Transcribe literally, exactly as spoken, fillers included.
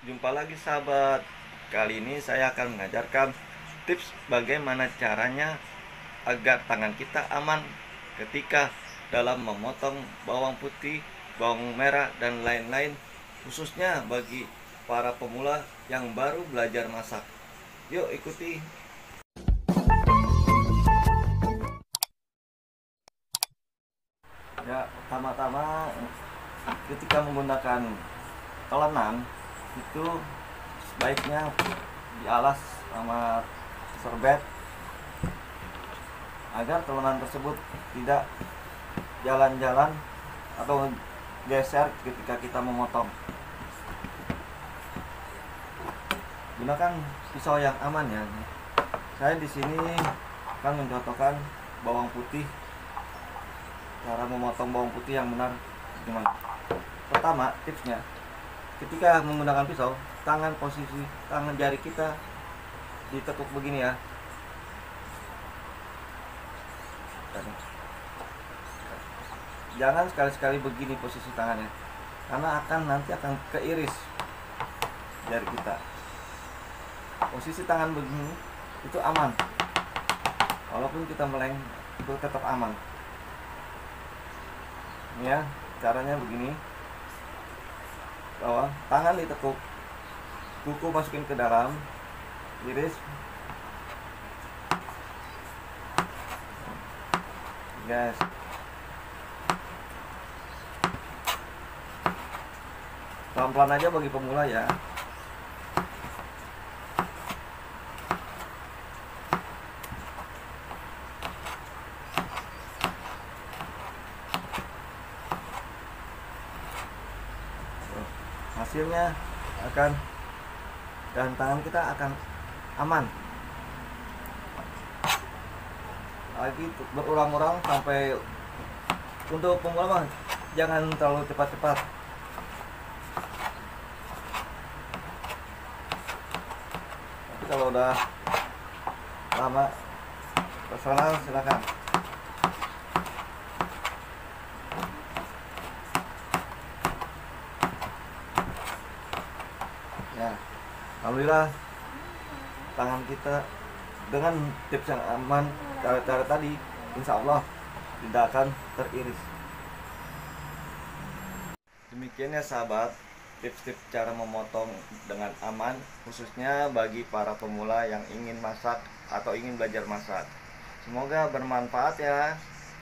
Jumpa lagi sahabat. Kali ini saya akan mengajarkan tips bagaimana caranya agar tangan kita aman ketika dalam memotong bawang putih, bawang merah, dan lain-lain, khususnya bagi para pemula yang baru belajar masak. Yuk ikuti. Ya, pertama-tama ketika menggunakan telenan itu sebaiknya dialas sama serbet agar telenan tersebut tidak jalan-jalan atau geser ketika kita memotong. Gunakan pisau yang aman ya. Saya di sini akan mencontohkan bawang putih, cara memotong bawang putih yang benar gimana. Pertama, tipsnya, ketika menggunakan pisau, tangan posisi tangan jari kita ditekuk begini ya. Jangan sekali-sekali begini posisi tangannya, karena akan nanti akan keiris jari kita. Posisi tangan begini itu aman, walaupun kita meleng itu tetap aman. Ini ya, caranya begini. Bawah, tangan ditekuk, kuku masukin ke dalam, iris, guys. Pelan-pelan aja bagi pemula ya. Hasilnya akan, dan tangan kita akan aman. Lagi berulang-ulang sampai, untuk pemula mah jangan terlalu cepat-cepat. Tapi kalau udah lama personal silakan. Ya, alhamdulillah tangan kita dengan tips yang aman, cara-cara tadi, insya Allah tidak akan teriris. Demikian ya sahabat, tips-tips cara memotong dengan aman, khususnya bagi para pemula yang ingin masak atau ingin belajar masak. Semoga bermanfaat ya.